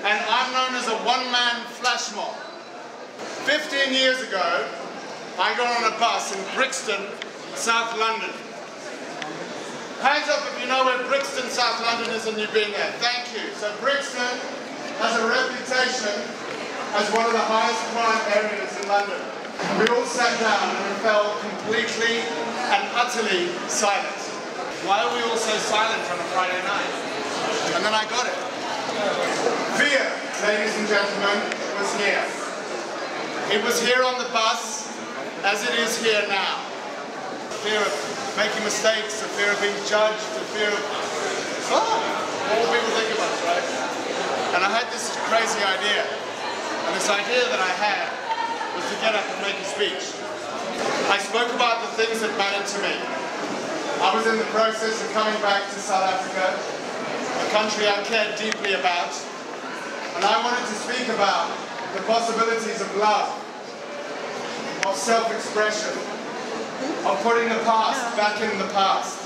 and I'm known as a one-man flash mob. 15 years ago, I got on a bus in Brixton, South London. Hands up if you know where Brixton, South London is and you've been there. Thank you. So Brixton has a reputation as one of the highest crime areas in London. We all sat down and fell completely and utterly silent. Why are we all so silent on a Friday night? And then I got it. Fear, ladies and gentlemen, was here. It was here on the bus, as it is here now. Fear of making mistakes, the fear of being judged, the fear of all people think of us, right? And I had this crazy idea. And this idea that I had was to get up and make a speech. I spoke about the things that mattered to me. I was in the process of coming back to South Africa, a country I cared deeply about, and I wanted to speak about the possibilities of love, of self-expression, of putting the past back in the past.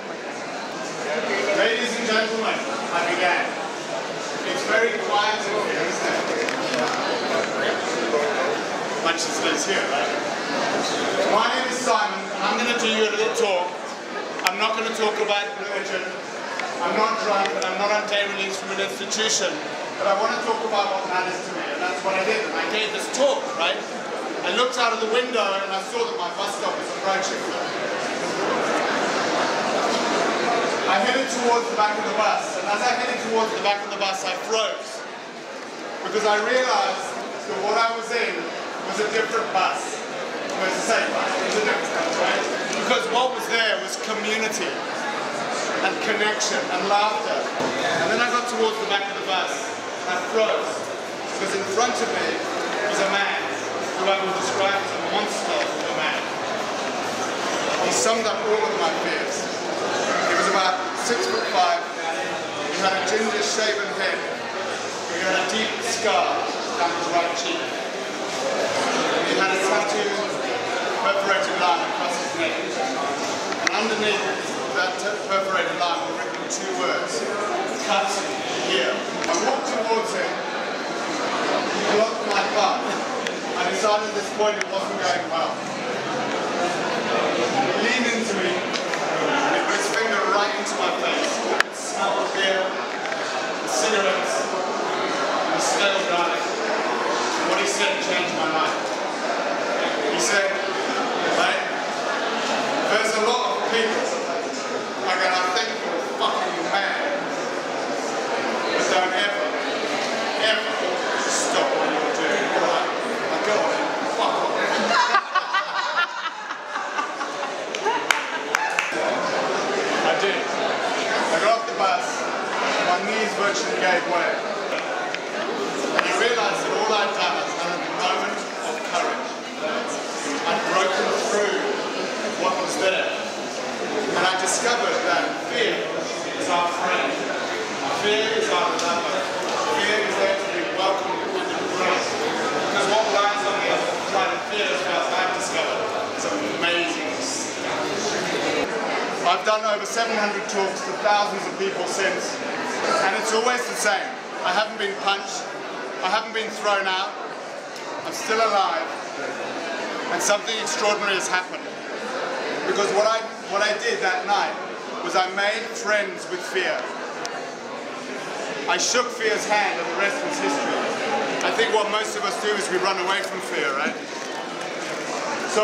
Ladies and gentlemen, I began. It's very quiet in here, isn't it? Much as it is here, right? My name is Simon, and I'm going to do you a little talk. I'm not going to talk about religion. I'm not drunk, and I'm not on day release from an institution. But I want to talk about what matters to me, and that's what I did. And I gave this talk, right? I looked out of the window and I saw that my bus stop was approaching. I headed towards the back of the bus, and as I headed towards the back of the bus, I froze. Because I realized that what I was in was a different bus. Well, it's the same bus, it was a different bus, right? Because what was there was community and connection and laughter. And then I got towards the back of the bus and I froze. Because in front of me was a man who I would describe as a monster of a man. He summed up all of my fears. He was about 6'5". He had a ginger shaven head. He had a deep scar down his right cheek. He had a tattoo, perforated line across his neck. And underneath that perforated line were written two words: cut here. I walked towards him. He blocked my path. I decided at this point it wasn't going well. He leaned into me and he put his finger right into my face. I could smell the beer, the cigarettes, and the stale garlic. And what he said changed my mind. He said, "Mate, there's a lot of people are going to think you're fucking mad, but don't ever, ever stop what you're doing, alright? Go on, fuck off." I did. I got off the bus, my knees virtually gave way. And I realized that all I'd done was had a moment of courage. I'd broken through what was there. And I discovered that fear is our friend. Fear is our lover. Fear is there to be welcomed and embraced. Because what lies on the other side of fear, as far as I've discovered, is amazing stuff. I've done over 700 talks to thousands of people since, and it's always the same. I haven't been punched, I haven't been thrown out, I'm still alive, and something extraordinary has happened. Because what I did that night was I made friends with fear. I shook fear's hand and the rest was history. I think what most of us do is we run away from fear, right? So,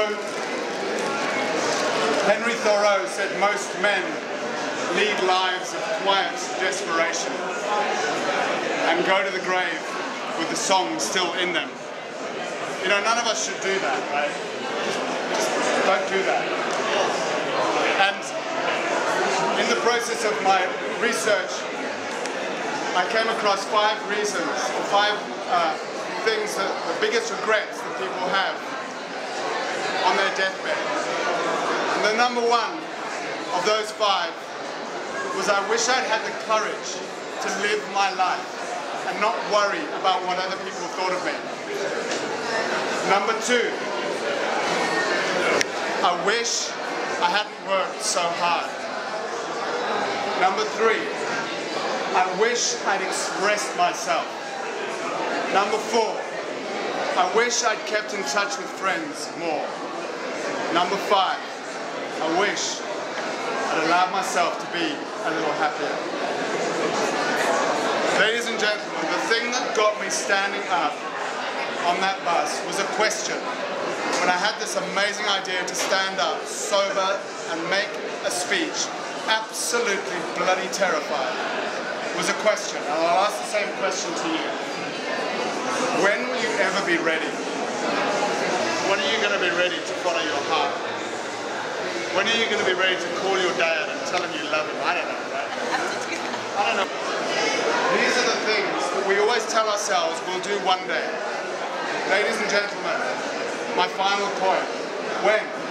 Henry Thoreau said most men lead lives of quiet desperation and go to the grave with the song still in them. You know, none of us should do that, right? Just don't do that. And in the process of my research, I came across 5 reasons, or 5 things that the biggest regrets that people have on their deathbed. And the number 1 of those 5 was I wish I'd had the courage to live my life and not worry about what other people thought of me. Number 2, I wish I hadn't worked so hard. Number 3, I wish I'd expressed myself. Number 4, I wish I'd kept in touch with friends more. Number 5, I wish I'd allowed myself to be a little happier. Ladies and gentlemen, the thing that got me standing up on that bus was a question. When I had this amazing idea to stand up, sober, and make a speech, absolutely bloody terrified, was a question. And I'll ask the same question to you. When will you ever be ready? When are you going to be ready to follow your heart? When are you going to be ready to call your dad and tell him you love him? I don't know, right? I don't know. These are the things that we always tell ourselves we'll do one day. Ladies and gentlemen, my final point. When?